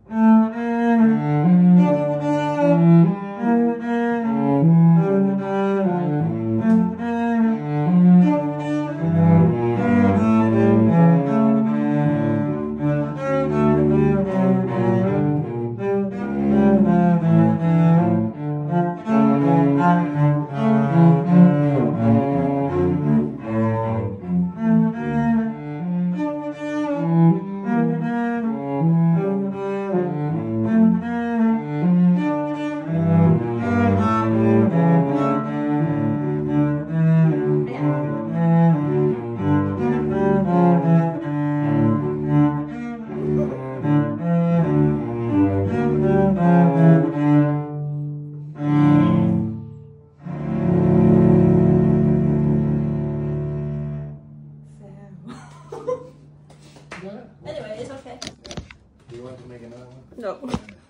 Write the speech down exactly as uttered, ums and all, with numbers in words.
Anyway, it's okay. Do you want to make another one? No.